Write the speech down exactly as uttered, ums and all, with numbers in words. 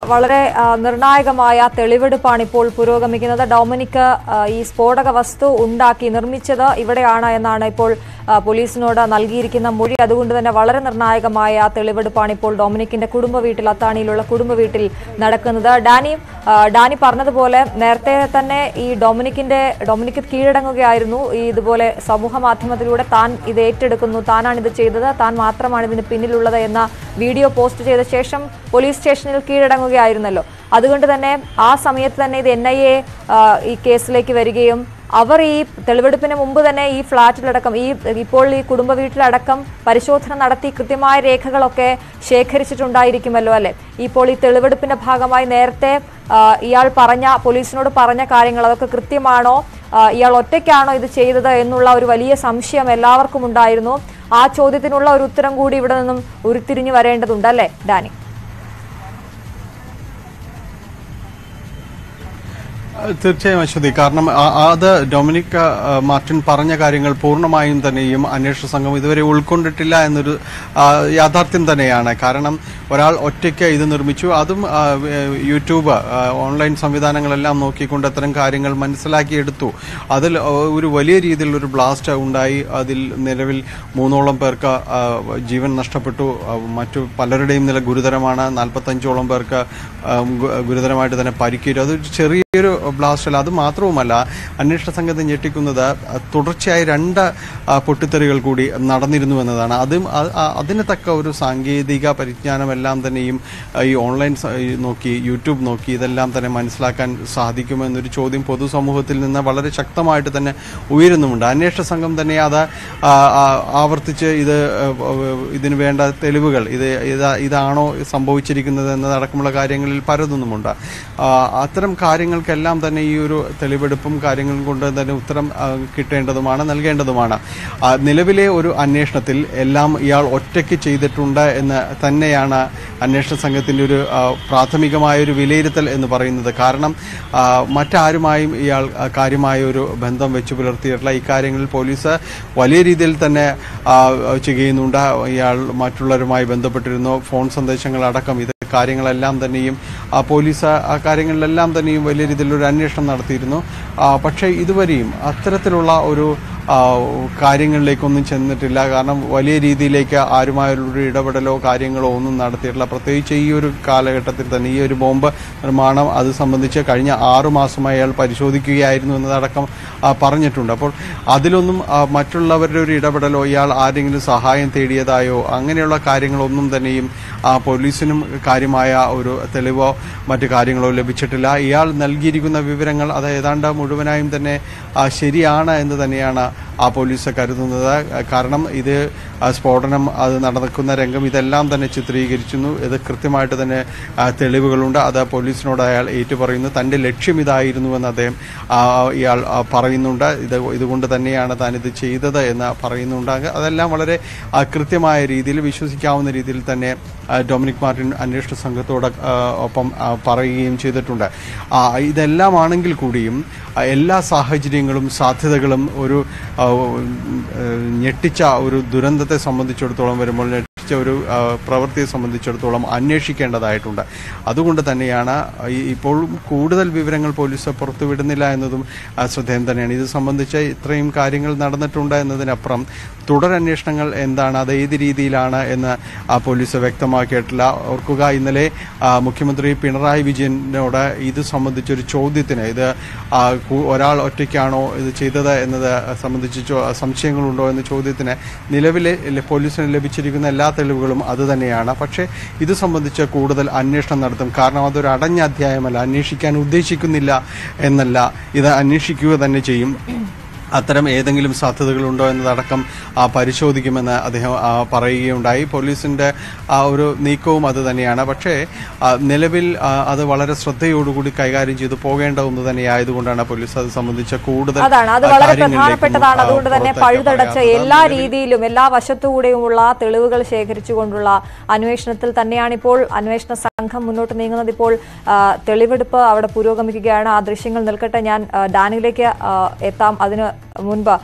വളരെ നിർണായകമായ തെളിവെടുപ്പാണ് ഇപ്പോൾ പുരോഗമിക്കുന്നത്. ഡൊമിനിക് ഈ സ്ഫോടക വസ്തു ഉണ്ടാക്കി നിർമ്മിച്ചത് ഇവിടെയാണ് എന്നാണ് ഇപ്പോൾ പോലീസിനോട് നൽകിയിരിക്കുന്ന മൊഴി. അതുകൊണ്ട് തന്നെ വളരെ നിർണായകമായ തെളിവെടുപ്പാണ് ഇപ്പോൾ ഡൊമിനിക്കിന്റെ കുടുംബ വീട്ടിൽ, അത്താണിയിലുള്ള കുടുംബ വീട്ടിൽ നടക്കുന്നത്. ഡാനി ഡാനി പറഞ്ഞതുപോലെ നേരത്തെ തന്നെ ഈ ഡൊമിനിക്കിന്റെ ഡൊമിനിക്ക് കീഴടങ്ങുകയായിരുന്നു. ഈ ഇതുപോലെ സമൂഹ മാധ്യമത്തിലൂടെ താൻ ഇത് ഏറ്റെടുക്കുന്നു, താനാണ് ഇത് ചെയ്തത്, താൻ മാത്രമാണ് ഇതിന് പിന്നിലുള്ളത് എന്ന വീഡിയോ പോസ്റ്റ് ചെയ്ത ശേഷം പോലീസ് സ്റ്റേഷനിൽ കീഴടങ്ങുകയായിരുന്നല്ലോ. അതുകൊണ്ട് തന്നെ ആ സമയത്ത് തന്നെ ഇത് എൻ ഐ എ ഈ കേസിലേക്ക് വരികയും അവർ ഈ തെളിവെടുപ്പിന് മുമ്പ് തന്നെ ഈ ഫ്ളാറ്റിലടക്കം ഈ ഇപ്പോൾ ഈ കുടുംബ വീട്ടിലടക്കം പരിശോധന നടത്തി കൃത്യമായ രേഖകളൊക്കെ ശേഖരിച്ചിട്ടുണ്ടായിരിക്കുമല്ലോ അല്ലെ. ഇപ്പോൾ ഈ തെളിവെടുപ്പിന്റെ ഭാഗമായി നേരത്തെ ഇയാൾ പറഞ്ഞ പോലീസിനോട് പറഞ്ഞ കാര്യങ്ങൾ അതൊക്കെ കൃത്യമാണോ, ഇയാൾ ഒറ്റയ്ക്കാണോ ഇത് ചെയ്തത് എന്നുള്ള ഒരു വലിയ സംശയം എല്ലാവർക്കും ഉണ്ടായിരുന്നു. ആ ചോദ്യത്തിനുള്ള ഒരു ഉത്തരം കൂടി ഇവിടെ നിന്നും ഉരുത്തിരിഞ്ഞു വരേണ്ടതുണ്ട് അല്ലേ ഡാനി? തീർച്ചയായും അശ്വതി, കാരണം അത് ഡൊമിനിക് മാർട്ടിൻ പറഞ്ഞ കാര്യങ്ങൾ പൂർണ്ണമായും തന്നെയും അന്വേഷണ സംഘം ഇതുവരെ ഉൾക്കൊണ്ടിട്ടില്ല എന്നൊരു യാഥാർത്ഥ്യം തന്നെയാണ്. കാരണം ഒരാൾ ഒറ്റയ്ക്ക് ഇത് നിർമ്മിച്ചു, അതും യൂട്യൂബ് ഓൺലൈൻ സംവിധാനങ്ങളെല്ലാം നോക്കിക്കൊണ്ട് അത്തരം കാര്യങ്ങൾ മനസ്സിലാക്കിയെടുത്തു. അതിൽ ഒരു വലിയ രീതിയിലുള്ളൊരു ബ്ലാസ്റ്റ് ഉണ്ടായി. അതിൽ നിലവിൽ മൂന്നോളം പേർക്ക് ജീവൻ നഷ്ടപ്പെട്ടു, മറ്റു പലരുടെയും നില ഗുരുതരമാണ്. നാൽപ്പത്തഞ്ചോളം പേർക്ക് ഗുരുതരമായിട്ട് തന്നെ പരിക്കേറ്റു. അതൊരു ചെറിയൊരു ബ്ലാസ്റ്റ് അല്ല. അത് മാത്രവുമല്ല, അന്വേഷണ സംഘത്തെ ഞെട്ടിക്കുന്നത് തുടർച്ചയായി രണ്ട് പൊട്ടിത്തെറികൾ കൂടി നടന്നിരുന്നു എന്നതാണ്. അതും അതിന് തക്ക ഒരു സാങ്കേതിക പരിജ്ഞാനമെല്ലാം തന്നെയും ഈ ഓൺലൈൻ നോക്കി യൂട്യൂബ് നോക്കി ഇതെല്ലാം തന്നെ മനസ്സിലാക്കാൻ സാധിക്കുമെന്നൊരു ചോദ്യം പൊതുസമൂഹത്തിൽ നിന്ന് വളരെ ശക്തമായിട്ട് തന്നെ ഉയരുന്നുമുണ്ട്. അന്വേഷണ സംഘം തന്നെ അത് ആവർത്തിച്ച് ഇത് ഇതിന് വേണ്ട തെളിവുകൾ ഇത് ഇതാണോ സംഭവിച്ചിരിക്കുന്നത് എന്നതടക്കമുള്ള കാര്യങ്ങളിൽ പരതുന്നുമുണ്ട്. അത്തരം കാര്യങ്ങൾക്കെല്ലാം തന്നെ ഈ ഒരു തെളിവെടുപ്പും കാര്യങ്ങളും കൊണ്ട് തന്നെ ഉത്തരം കിട്ടേണ്ടതുമാണ്, നൽകേണ്ടതുമാണ്. നിലവിലെ ഒരു അന്വേഷണത്തിൽ എല്ലാം ഇയാൾ ഒറ്റയ്ക്ക് ചെയ്തിട്ടുണ്ട് എന്ന് തന്നെയാണ് അന്വേഷണ സംഘത്തിൻ്റെ ഒരു പ്രാഥമികമായ ഒരു വിലയിരുത്തൽ എന്ന് പറയുന്നത്. കാരണം മറ്റാരുമായും ഇയാൾ കാര്യമായ ഒരു ബന്ധം വെച്ചു പുലർത്തിയിട്ടുള്ള ഇക്കാര്യങ്ങളിൽ പോലീസ് വലിയ രീതിയിൽ തന്നെ ചെയ്യുന്നുണ്ട്. ഇയാൾ മറ്റുള്ളവരുമായി ബന്ധപ്പെട്ടിരുന്നു, ഫോൺ സന്ദേശങ്ങൾ അടക്കം ഇത് കാര്യങ്ങളെല്ലാം തന്നെയും പോലീസ് ആ കാര്യങ്ങളിലെല്ലാം തന്നെയും വലിയ രീതിയിലൊരു അന്വേഷണം നടത്തിയിരുന്നു. പക്ഷേ ഇതുവരെയും അത്തരത്തിലുള്ള ഒരു കാര്യങ്ങളിലേക്കൊന്നും ചെന്നിട്ടില്ല. കാരണം വലിയ രീതിയിലേക്ക് ആരുമായൊരു ഇടപെടലോ കാര്യങ്ങളോ ഒന്നും നടത്തിയിട്ടില്ല. പ്രത്യേകിച്ച് ഈ ഒരു കാലഘട്ടത്തിൽ തന്നെ ഈ ഒരു ബോംബ് നിർമ്മാണം അത് സംബന്ധിച്ച് കഴിഞ്ഞ ആറു മാസമായി അയാൾ പരിശോധിക്കുകയായിരുന്നു എന്നതടക്കം പറഞ്ഞിട്ടുണ്ട്. അപ്പോൾ അതിലൊന്നും മറ്റുള്ളവരുടെ ഒരു ഇടപെടലോ ഇയാൾ ആരെങ്കിലും സഹായം തേടിയതായോ അങ്ങനെയുള്ള കാര്യങ്ങളൊന്നും തന്നെയും പോലീസിനും കാര്യമായ ഒരു തെളിവോ മറ്റു കാര്യങ്ങളോ ലഭിച്ചിട്ടില്ല. ഇയാൾ നൽകിയിരിക്കുന്ന വിവരങ്ങൾ അത് ഏതാണ്ട് മുഴുവനായും തന്നെ ശരിയാണ് എന്ന് തന്നെയാണ് ആ പോലീസ് കരുതുന്നത്. കാരണം ഇത് സ്ഫോടനം അത് നടക്കുന്ന രംഗം ഇതെല്ലാം തന്നെ ചിത്രീകരിക്കുന്നു. ഇത് കൃത്യമായിട്ട് തന്നെ തെളിവുകളുണ്ട്. അത് പോലീസിനോട് അയാൾ ഏറ്റുപറയുന്നു. തൻ്റെ ലക്ഷ്യം ഇതായിരുന്നുവെന്ന് അദ്ദേഹം ഇയാൾ പറയുന്നുണ്ട്. ഇത് ഇതുകൊണ്ട് തന്നെയാണ് താൻ ഇത് ചെയ്തത് എന്ന് പറയുന്നുണ്ട്. അതെല്ലാം വളരെ കൃത്യമായ രീതിയിൽ വിശ്വസിക്കാവുന്ന രീതിയിൽ തന്നെ ഡൊമിനിക് മാർട്ടിൻ അന്വേഷണ സംഘത്തോട് ഒപ്പം പറയുകയും ചെയ്തിട്ടുണ്ട്. ഇതെല്ലാം ആണെങ്കിൽ കൂടിയും എല്ലാ സാഹചര്യങ്ങളും സാധ്യതകളും ഒരു ഞെട്ടിച്ച ഒരു ദുരന്തത്തെ സംബന്ധിച്ചിടത്തോളം വരുമ്പോൾ ഒരു പ്രവൃത്തിയെ സംബന്ധിച്ചിടത്തോളം അന്വേഷിക്കേണ്ടതായിട്ടുണ്ട്. അതുകൊണ്ട് തന്നെയാണ് ഇപ്പോൾ കൂടുതൽ വിവരങ്ങൾ പോലീസ് പുറത്തുവിടുന്നില്ല എന്നതും ശ്രദ്ധേയം തന്നെയാണ്. ഇത് സംബന്ധിച്ച് ഇത്രയും കാര്യങ്ങൾ നടന്നിട്ടുണ്ട് എന്നതിനപ്പുറം തുടരന്വേഷണങ്ങൾ എന്താണ്, അത് ഏത് രീതിയിലാണ് എന്ന് പോലീസ് വ്യക്തമാക്കിയിട്ടില്ല. ഓർക്കുക, ഇന്നലെ മുഖ്യമന്ത്രി പിണറായി വിജയനോട് ഇത് സംബന്ധിച്ചൊരു ചോദ്യത്തിന് ഇത് ഒരാൾ ഒറ്റയ്ക്കാണോ ഇത് ചെയ്തത് എന്നത് സംബന്ധിച്ച് സംശയങ്ങളുണ്ടോ എന്ന ചോദ്യത്തിന് നിലവിലെ പോലീസിന് ലഭിച്ചിരിക്കുന്ന എല്ലാ തെളിവുകളും അതുതന്നെയാണ്. പക്ഷേ ഇത് സംബന്ധിച്ച് കൂടുതൽ അന്വേഷണം നടത്തും. കാരണം അതൊരു അടഞ്ഞ അധ്യായമല്ല, അന്വേഷിക്കാൻ ഉദ്ദേശിക്കുന്നില്ല എന്നല്ല, ഇത് അന്വേഷിക്കുക തന്നെ ചെയ്യും. അത്തരം ഏതെങ്കിലും സാധ്യതകളുണ്ടോ എന്നതടക്കം പരിശോധിക്കുമെന്ന് അദ്ദേഹം പറയുകയുണ്ടായി. പോലീസിൻ്റെ ആ ഒരു നീക്കവും അത് തന്നെയാണ്. പക്ഷേ നിലവിൽ അത് വളരെ ശ്രദ്ധയോടുകൂടി കൈകാര്യം ചെയ്ത് പോകേണ്ട ഒന്ന് തന്നെയായതുകൊണ്ടാണ് പോലീസ് അത് സംബന്ധിച്ച കൂടുതൽ അതാണ് അത് വളരെ പ്രധാനപ്പെട്ടതാണ്. അതുകൊണ്ട് തന്നെ പഴുതടച്ച് എല്ലാ രീതിയിലും എല്ലാ വശത്തുകൂടെയുമുള്ള തെളിവുകൾ ശേഖരിച്ചുകൊണ്ടുള്ള അന്വേഷണത്തിൽ തന്നെയാണ് ഇപ്പോൾ അന്വേഷണ സംഘം മുന്നോട്ട് നീങ്ങുന്നത്. ഇപ്പോൾ തെളിവെടുപ്പ് അവിടെ പുരോഗമിക്കുകയാണ്. ആ ദൃശ്യങ്ങൾ നിൽക്കട്ടെ, ഞാൻ ഡാനിയിലേക്ക് എത്താം. അതിന് മുൻപ്